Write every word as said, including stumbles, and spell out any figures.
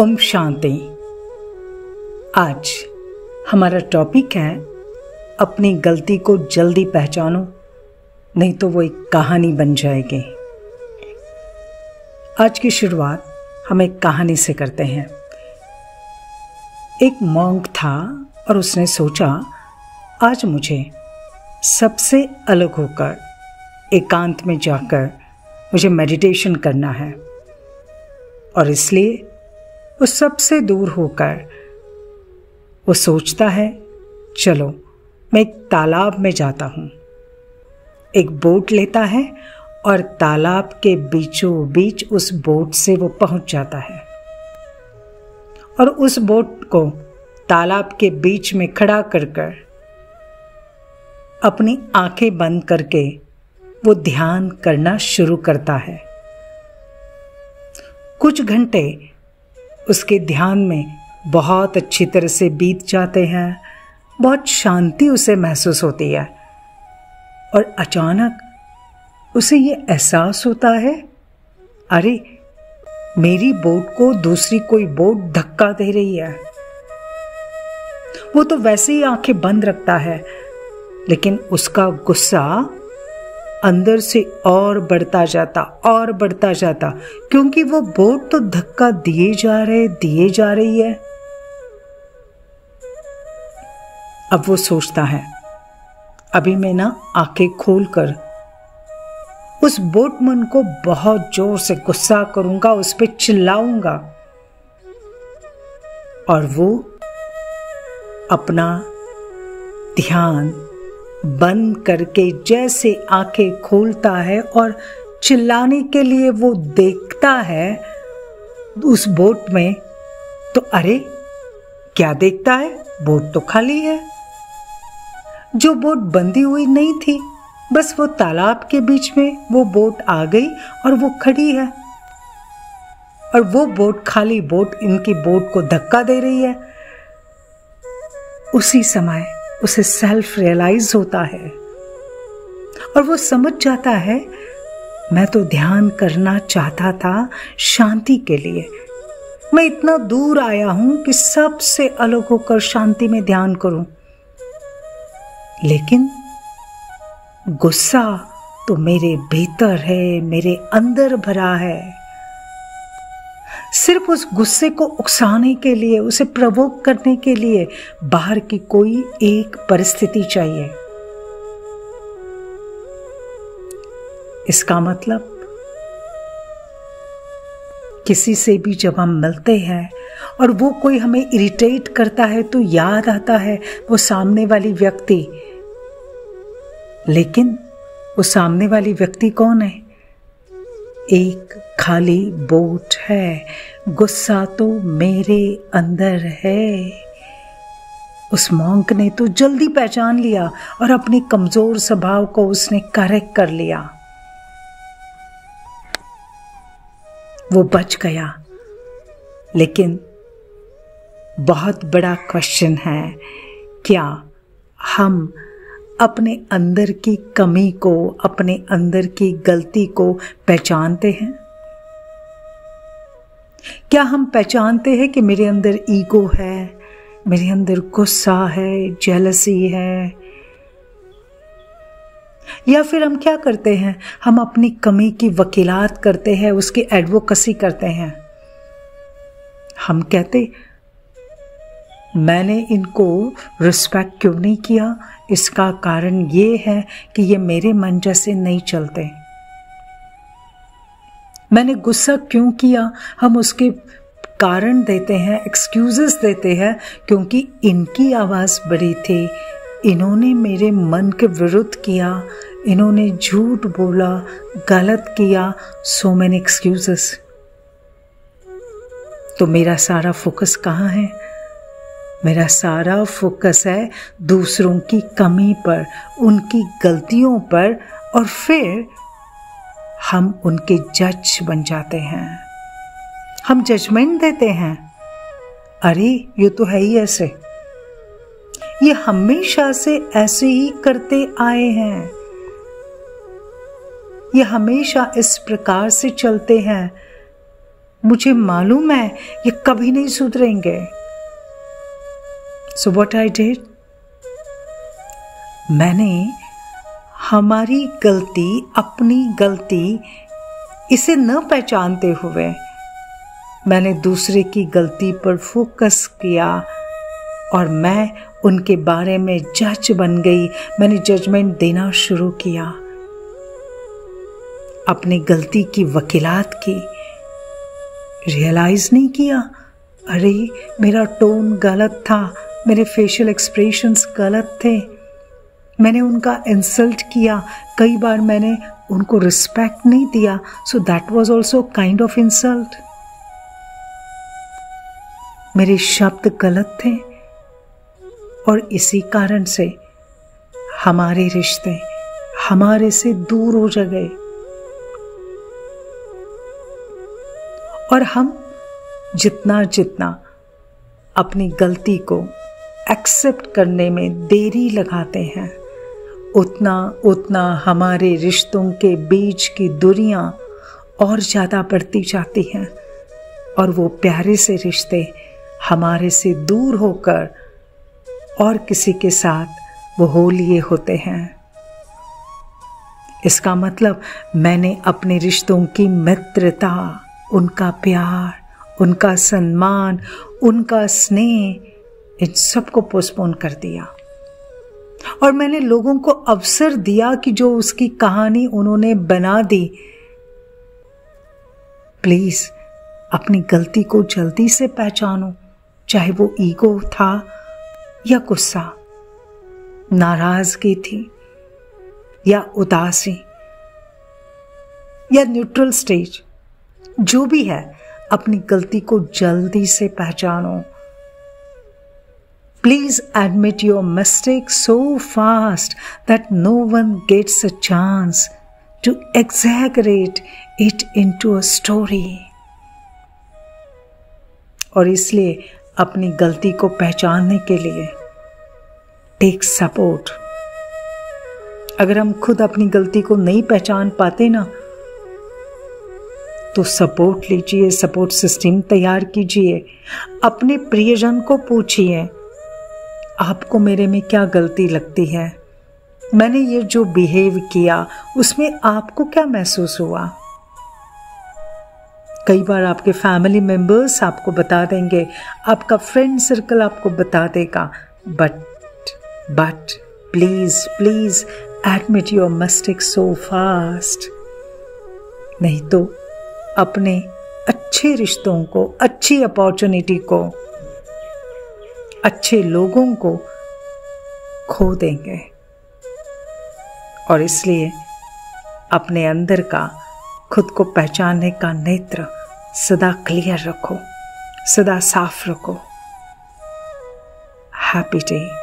ओम शांति। आज हमारा टॉपिक है अपनी गलती को जल्दी पहचानो, नहीं तो वो एक कहानी बन जाएगी। आज की शुरुआत हम एक कहानी से करते हैं। एक मॉन्क था और उसने सोचा आज मुझे सबसे अलग होकर एकांत में जाकर मुझे मेडिटेशन करना है, और इसलिए वो सबसे दूर होकर वो सोचता है चलो मैं एक तालाब में जाता हूँ। एक बोट लेता है और तालाब के बीचों बीच उस बोट से वो पहुंच जाता है और उस बोट को तालाब के बीच में खड़ा कर कर अपनी आंखें बंद करके वो ध्यान करना शुरू करता है। कुछ घंटे उसके ध्यान में बहुत अच्छी तरह से बीत जाते हैं, बहुत शांति उसे महसूस होती है, और अचानक उसे ये एहसास होता है अरे मेरी बोट को दूसरी कोई बोट धक्का दे रही है। वो तो वैसे ही आंखें बंद रखता है, लेकिन उसका गुस्सा अंदर से और बढ़ता जाता और बढ़ता जाता, क्योंकि वो बोट तो धक्का दिए जा रहे दिए जा रही है। अब वो सोचता है अभी मैं ना आंखें खोलकर उस बोटमैन को बहुत जोर से गुस्सा करूंगा, उस पर चिल्लाऊंगा, और वो अपना ध्यान बंद करके जैसे आंखें खोलता है और चिल्लाने के लिए वो देखता है उस बोट में, तो अरे क्या देखता है, बोट तो खाली है। जो बोट बंधी हुई नहीं थी, बस वो तालाब के बीच में वो बोट आ गई और वो खड़ी है, और वो बोट खाली बोट इनकी बोट को धक्का दे रही है। उसी समय उसे सेल्फ रियलाइज होता है और वो समझ जाता है मैं तो ध्यान करना चाहता था शांति के लिए। मैं इतना दूर आया हूं कि सबसे अलग होकर शांति में ध्यान करूं, लेकिन गुस्सा तो मेरे भीतर है, मेरे अंदर भरा है। सिर्फ उस गुस्से को उकसाने के लिए, उसे प्रवोक करने के लिए बाहर की कोई एक परिस्थिति चाहिए। इसका मतलब किसी से भी जब हम मिलते हैं और वो कोई हमें इरिटेट करता है तो याद आता है वो सामने वाली व्यक्ति, लेकिन वो सामने वाली व्यक्ति कौन है? एक खाली बोट है। गुस्सा तो मेरे अंदर है। उस मॉन्क ने तो जल्दी पहचान लिया और अपनी कमजोर स्वभाव को उसने करेक्ट कर लिया। वो बच गया, लेकिन बहुत बड़ा क्वेश्चन है, क्या हम अपने अंदर की कमी को, अपने अंदर की गलती को पहचानते हैं? क्या हम पहचानते हैं कि मेरे अंदर ईगो है, मेरे अंदर गुस्सा है, जेलसी है? या फिर हम क्या करते हैं, हम अपनी कमी की वकीलात करते हैं, उसकी एडवोकेसी करते हैं। हम कहते मैंने इनको रिस्पेक्ट क्यों नहीं किया, इसका कारण ये है कि ये मेरे मन जैसे नहीं चलते। मैंने गुस्सा क्यों किया, हम उसके कारण देते हैं, एक्सक्यूजेस देते हैं, क्योंकि इनकी आवाज बड़ी थी, इन्होंने मेरे मन के विरुद्ध किया, इन्होंने झूठ बोला, गलत किया, सो मेनी एक्सक्यूजेस। तो मेरा सारा फोकस कहाँ है? मेरा सारा फोकस है दूसरों की कमी पर, उनकी गलतियों पर, और फिर हम उनके जज बन जाते हैं। हम जजमेंट देते हैं, अरे ये तो है ही ऐसे, ये हमेशा से ऐसे ही करते आए हैं, ये हमेशा इस प्रकार से चलते हैं, मुझे मालूम है ये कभी नहीं सुधरेंगे। सो व्हाट आई डिड, मैंने हमारी गलती, अपनी गलती, इसे न पहचानते हुए मैंने दूसरे की गलती पर फोकस किया और मैं उनके बारे में जज बन गई। मैंने जजमेंट देना शुरू किया, अपनी गलती की वकीलात की। रियलाइज नहीं किया, अरे मेरा टोन गलत था, मेरे फेशियल एक्सप्रेशंस गलत थे, मैंने उनका इंसल्ट किया, कई बार मैंने उनको रिस्पेक्ट नहीं दिया, so that was also kind of insult. मेरे शब्द गलत थे और इसी कारण से हमारे रिश्ते हमारे से दूर हो गए और हम जितना जितना अपनी गलती को एक्सेप्ट करने में देरी लगाते हैं, उतना उतना हमारे रिश्तों के बीच की दूरियां और ज़्यादा बढ़ती जाती हैं और वो प्यारे से रिश्ते हमारे से दूर होकर और किसी के साथ वो हो लिए होते हैं। इसका मतलब मैंने अपने रिश्तों की मित्रता, उनका प्यार, उनका सम्मान, उनका स्नेह, इन सबको पोस्टपोन कर दिया और मैंने लोगों को अवसर दिया कि जो उसकी कहानी उन्होंने बना दी। प्लीज अपनी गलती को जल्दी से पहचानो, चाहे वो ईगो था या गुस्सा, नाराजगी थी या उदासी या न्यूट्रल स्टेज, जो भी है अपनी गलती को जल्दी से पहचानो। Please admit your mistake so fast that no one gets a chance to exaggerate it into a story. और इसलिए अपनी गलती को पहचानने के लिए टेक सपोर्ट। अगर हम खुद अपनी गलती को नहीं पहचान पाते ना, तो सपोर्ट लीजिए, सपोर्ट सिस्टम तैयार कीजिए। अपने प्रियजन को पूछिए, आपको मेरे में क्या गलती लगती है, मैंने ये जो बिहेव किया उसमें आपको क्या महसूस हुआ। कई बार आपके फैमिली मेंबर्स आपको बता देंगे, आपका फ्रेंड सर्कल आपको बता देगा, but but please please admit your mistake so fast. नहीं तो अपने अच्छे रिश्तों को, अच्छी अपॉर्चुनिटी को, अच्छे लोगों को खो देंगे। और इसलिए अपने अंदर का, खुद को पहचानने का नेत्र सदा क्लियर रखो, सदा साफ रखो। Happy day.